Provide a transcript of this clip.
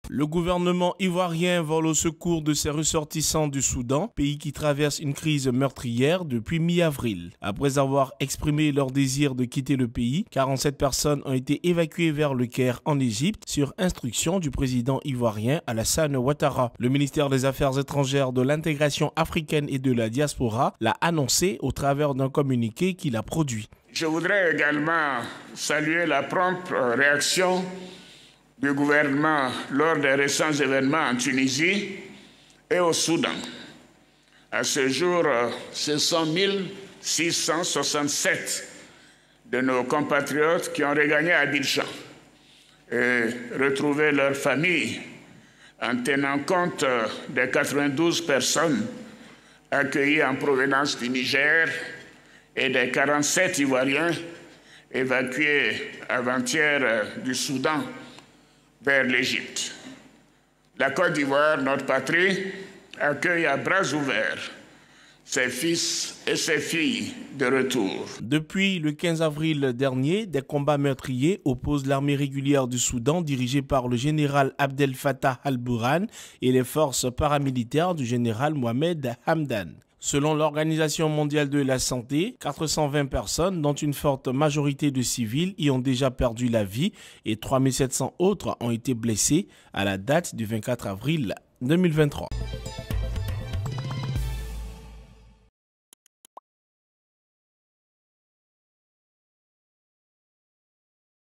Le gouvernement ivoirien vole au secours de ses ressortissants du Soudan, pays qui traverse une crise meurtrière depuis mi-avril. Après avoir exprimé leur désir de quitter le pays, 47 personnes ont été évacuées vers le Caire en Égypte sur instruction du président ivoirien Alassane Ouattara. Le ministère des Affaires étrangères, de l'intégration africaine et de la diaspora l'a annoncé au travers d'un communiqué qu'il a produit. Je voudrais également saluer la prompte réaction du gouvernement lors des récents événements en Tunisie et au Soudan. À ce jour, ce sont 1667 de nos compatriotes qui ont regagné Abidjan et retrouvé leur famille en tenant compte des 92 personnes accueillies en provenance du Niger et des 47 Ivoiriens évacués avant-hier du Soudan vers l'Égypte. La Côte d'Ivoire, notre patrie, accueille à bras ouverts ses fils et ses filles de retour. Depuis le 15 avril dernier, des combats meurtriers opposent l'armée régulière du Soudan dirigée par le général Abdel Fattah al-Burhan et les forces paramilitaires du général Mohamed Hamdan. Selon l'Organisation mondiale de la santé, 420 personnes, dont une forte majorité de civils, y ont déjà perdu la vie et 3700 autres ont été blessés à la date du 24 avril 2023.